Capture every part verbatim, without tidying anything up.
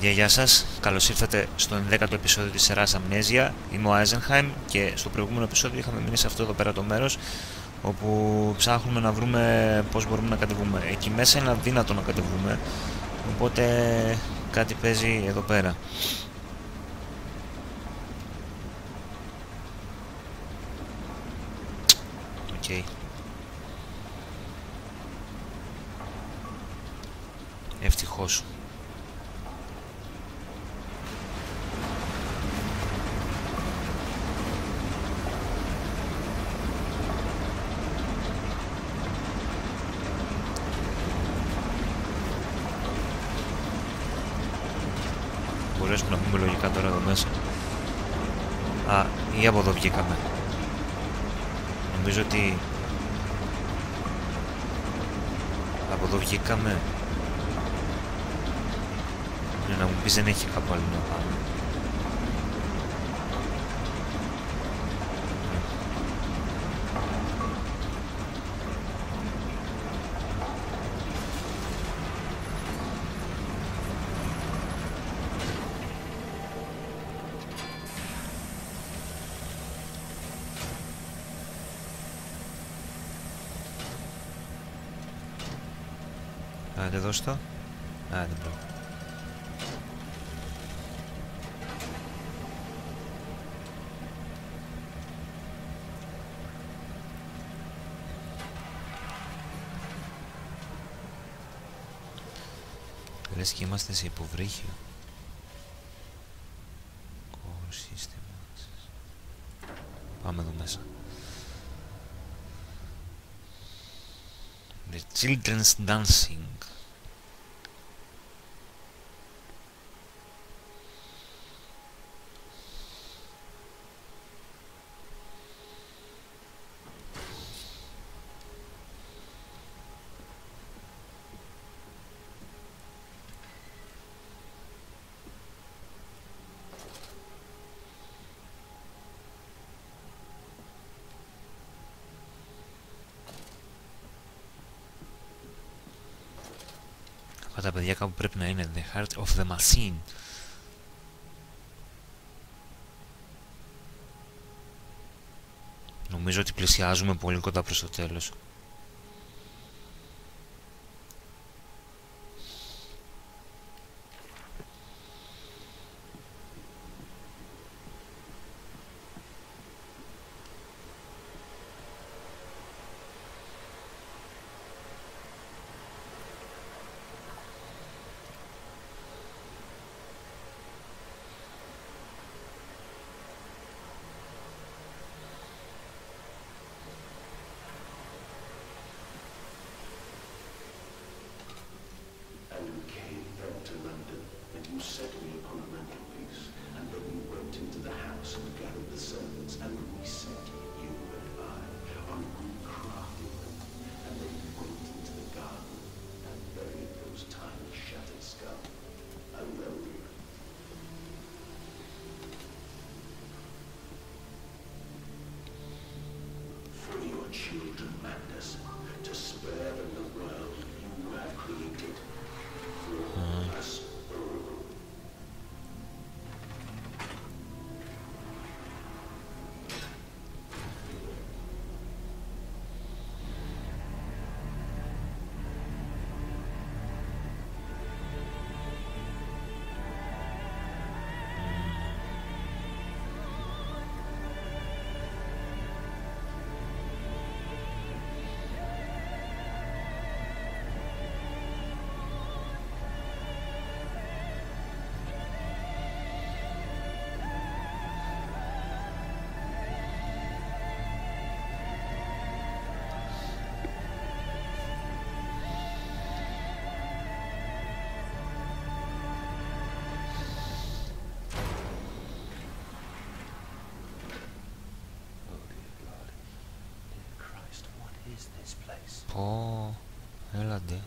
Παιδιά, γεια σας. Καλώς ήρθατε στο ενδέκατο επεισόδιο της σειράς Amnesia. Είμαι ο Eisenheim και στο προηγούμενο επεισόδιο είχαμε μείνει σε αυτό εδώ πέρα το μέρος όπου ψάχνουμε να βρούμε πώς μπορούμε να κατεβούμε. Εκεί μέσα είναι αδύνατο να κατεβούμε, οπότε κάτι παίζει εδώ πέρα. Οκ. Okay. Ευτυχώς. Μπορέσουμε να πούμε λογικά τώρα εδώ μέσα. Α, ή από εδώ βγήκαμε. Νομίζω ότι από εδώ βγήκαμε. Ναι, να μου πεις δεν έχει κάπου άλλο να πάμε. Άντε δώσ' το. Άντε μπρο. Λες και είμαστε σε υποβρύχιο. Core system. Πάμε εδώ μέσα. The children's dancing. Αυτά τα παιδιά κάπου πρέπει να είναι. The heart of the machine. Νομίζω ότι πλησιάζουμε πολύ κοντά προς το τέλος. Children madness to spare them the world you have created for us all. Πω, έλαντε.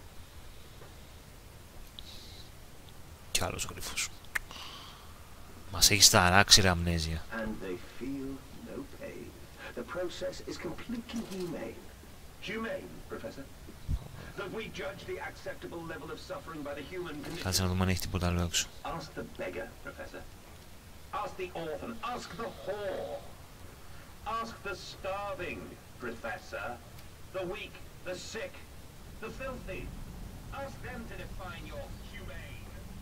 Κι άλλος γρίφος. Μας έχει ταράξει ρε αμνέζια. And they feel no pain. The process is completely humane. Humane, Professor? That we judge the acceptable level of suffering by the human condition. Κάτσε να δούμε αν έχει τίποτα άλλο έξω. Ask the beggar, Professor. Ask the orphan. Ask the whore. Ask the starving, Professor. The weak, the sick, the filthy. Ask them to define your humane.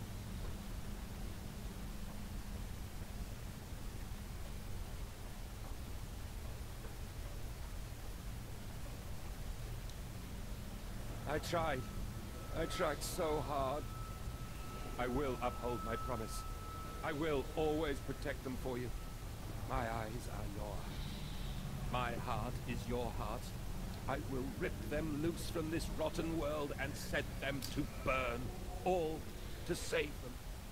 I tried. I tried so hard. I will uphold my promise. I will always protect them for you. My eyes are your eyes. My heart is your heart. I will rip them loose from this rotten world and set them to burn. All to save them.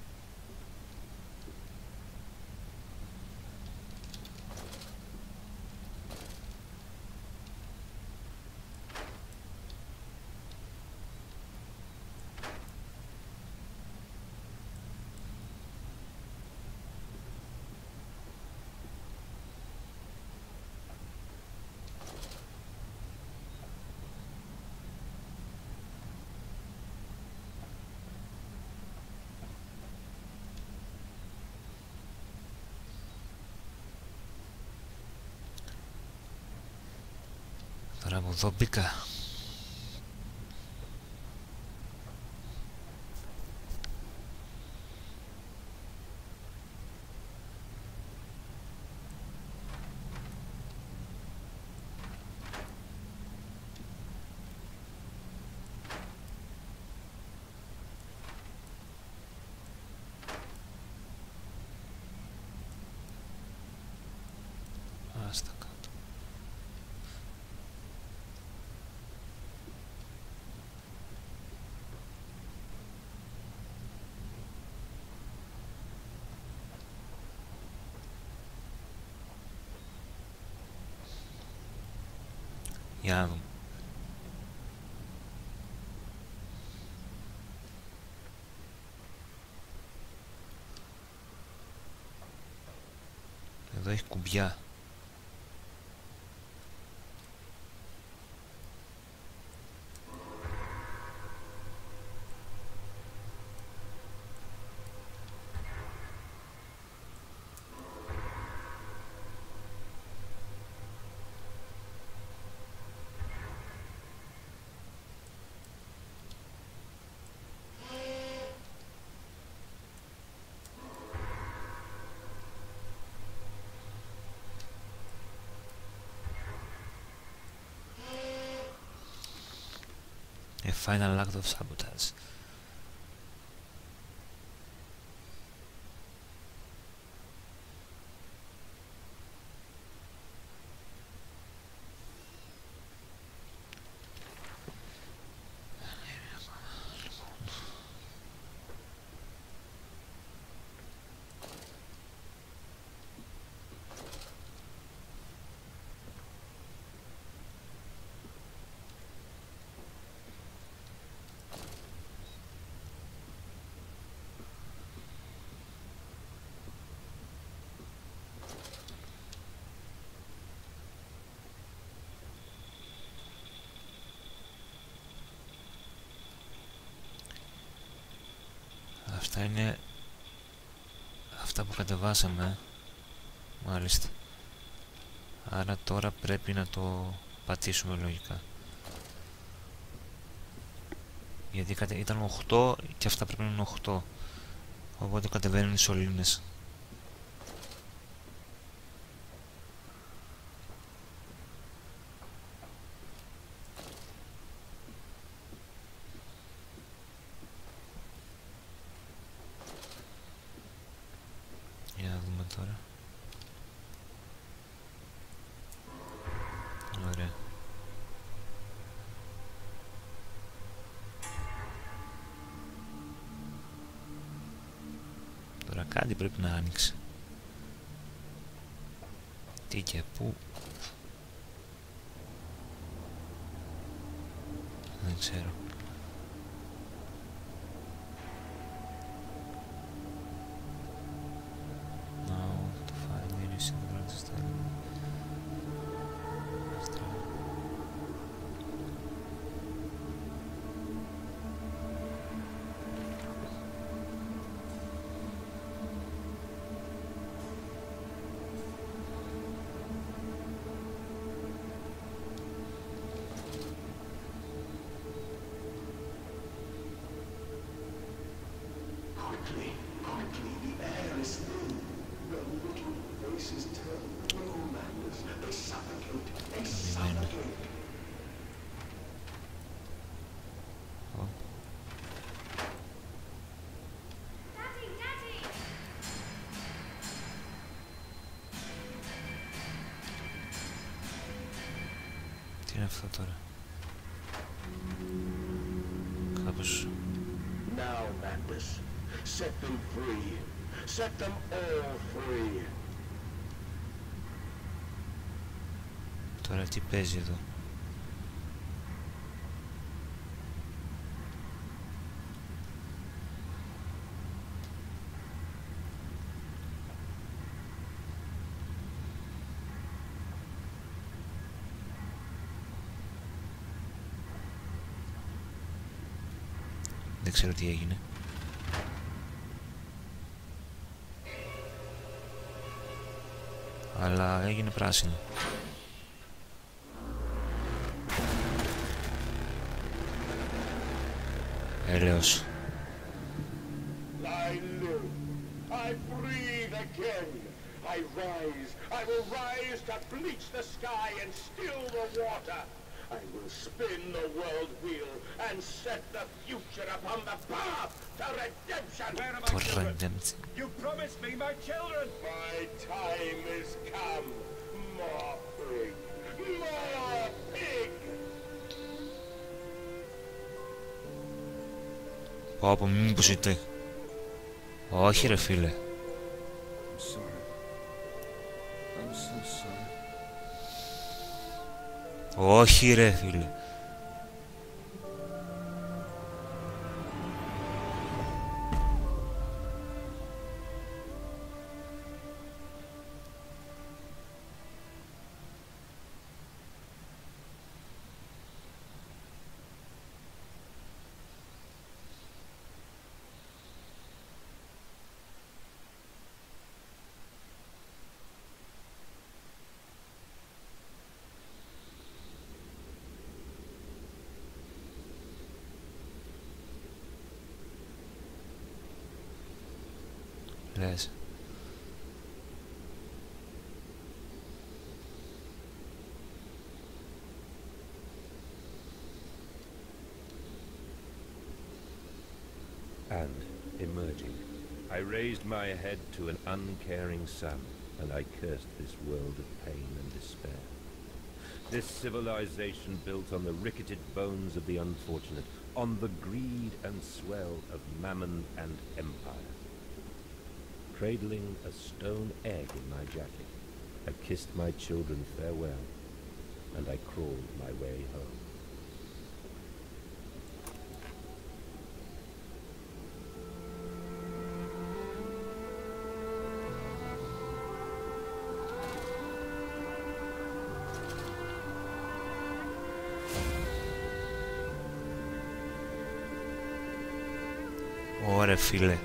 Τώρα από εδώ μπήκα. Άστα κάτω. Για να δούμε. Εδώ έχει κουμπιά. A final act of sabotage. Αυτά είναι αυτά που κατεβάσαμε, μάλιστα. Άρα τώρα πρέπει να το πατήσουμε λογικά. Γιατί ήταν οκτώ και αυτά πρέπει να είναι οκτώ. Οπότε κατεβαίνουν οι σωλήνες. Για να δούμε τώρα. Ωραία. Τώρα κάτι πρέπει να άνοιξει. Τι και πού. Δεν ξέρω. Τι είναι αυτό τώρα? Κάπως... Now, Magnus, set them free. Set them all free. Τώρα τι παίζει εδώ? Δεν ξέρω τι έγινε. Αλλά έγινε πράσινο. Έλεος. I live. I breathe again. I rise. I will rise to bleach the sky and still the water. I will spin the world wheel and set the future upon the path to redemption. Where are my For children? redemption. You promised me my children! My time is come. More pig. More pig. Πω πω, μην μου πουσείτε. Όχι ρε φίλε. I'm sorry. I'm so sorry. Όχι ρε φίλε. Λες. And, emerging, I raised my head to an uncaring sun, and I cursed this world of pain and despair. This civilization built on the ricketed bones of the unfortunate, on the greed and swell of mammon and empire. Cradling a stone egg in my jacket, I kissed my children farewell, and I crawled my way home. Ωραία φίλε.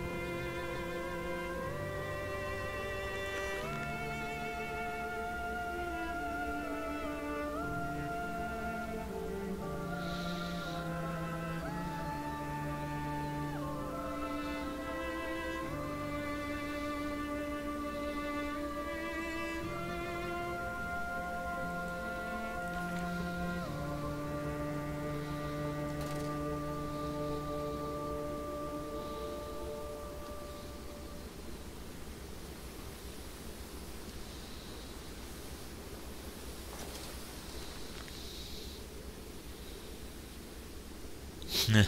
Ναι.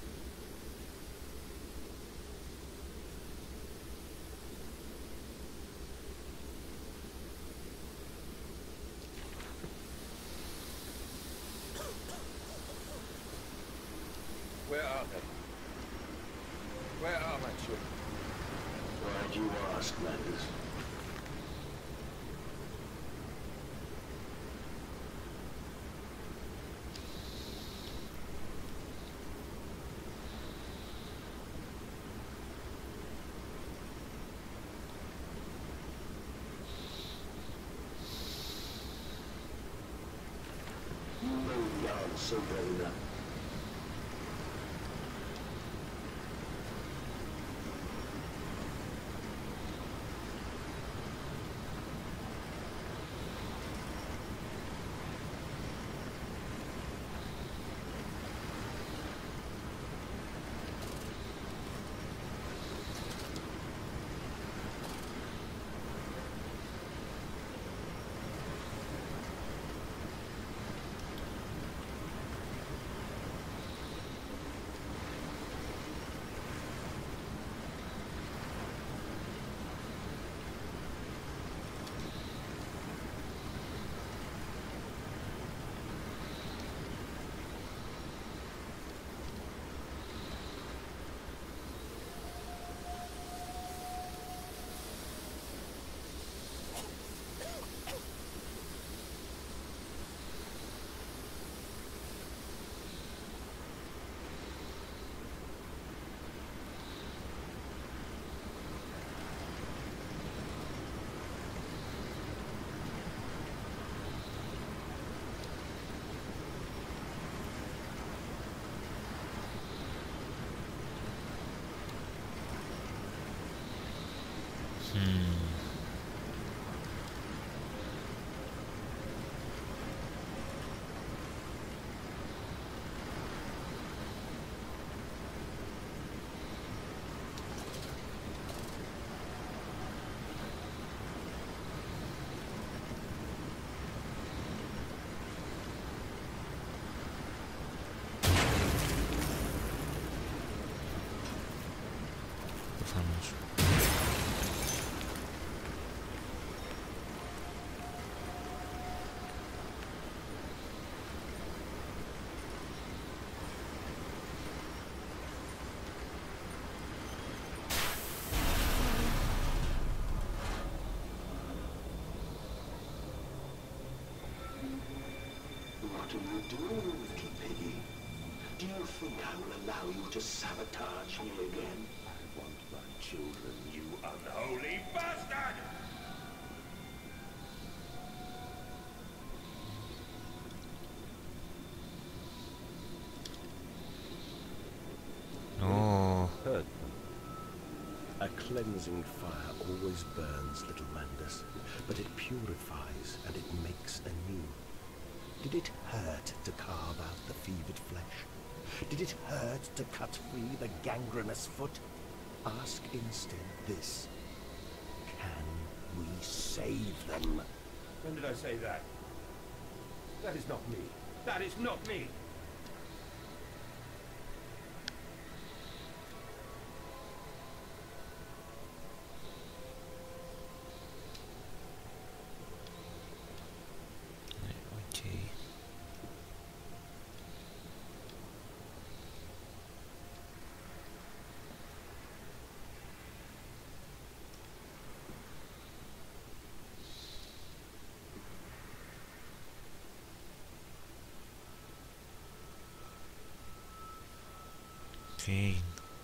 Where are they? Where are my children? Why'd you ask, Magnus? No answer, Rona. do you do, little piggy? Do you think I will allow you to sabotage me again? I want my children, you unholy bastard! Oh. Hurt them. A cleansing fire always burns, little Mandus, but it purifies and it makes anew. Did it hurt to carve out the fevered flesh? Did it hurt to cut free the gangrenous foot? Ask instead this. Can we save them? When did I say that? That is not me. That is not me! Okay.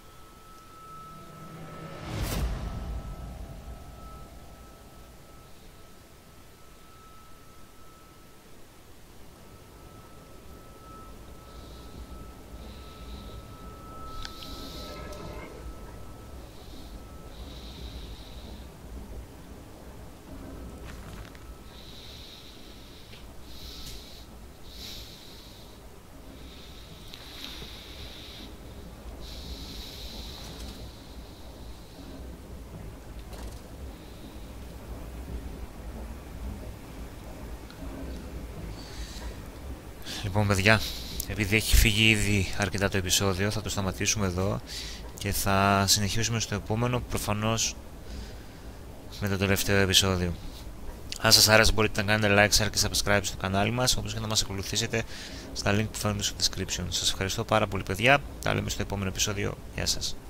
Λοιπόν παιδιά, επειδή έχει φύγει ήδη αρκετά το επεισόδιο, θα το σταματήσουμε εδώ και θα συνεχίσουμε στο επόμενο, προφανώς με το τελευταίο επεισόδιο. Αν σας άρεσε μπορείτε να κάνετε like, share και subscribe στο κανάλι μας, όπως και να μας ακολουθήσετε στα link που φαίνονται στο description. Σας ευχαριστώ πάρα πολύ παιδιά, τα λέμε στο επόμενο επεισόδιο, γεια σας.